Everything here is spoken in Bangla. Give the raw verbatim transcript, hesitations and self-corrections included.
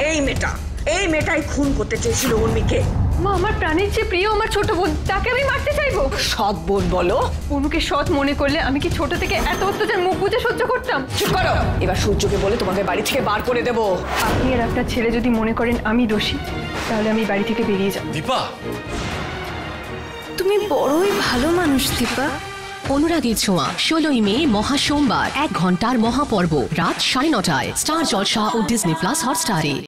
এই মেয়েটা এই মেয়েটাই খুন করতে চেয়েছিল উর্মিকে। মা, আমার প্রাণের যে প্রিয় আমার ছোট বোন, তাকে আমি মারতে চাইবো? সৎ বোন বলো? অনুকে সৎ মনে করলে আমি কি ছোট থেকে এত অত্যাচার মুখ বুজে সহ্য করতাম? চুপ করো, এবার সূর্যকে বলে তোমাকে বাড়ি থেকে বার করে দেবো। আপনি আর আপনার ছেলে যদি মনে করেন আমি দোষী, তাহলে আমি বাড়ি থেকে বেরিয়ে যাব। দীপা, তুমি বড়ই ভালো মানুষ দীপা। অনুরাগের ছোঁয়া ষোলোই মে মহা সোমবার এক ঘন্টার মহাপর্ব রাত সাড়ে নটায় স্টার জলসা ও ডিজনি প্লাস হটস্টারে।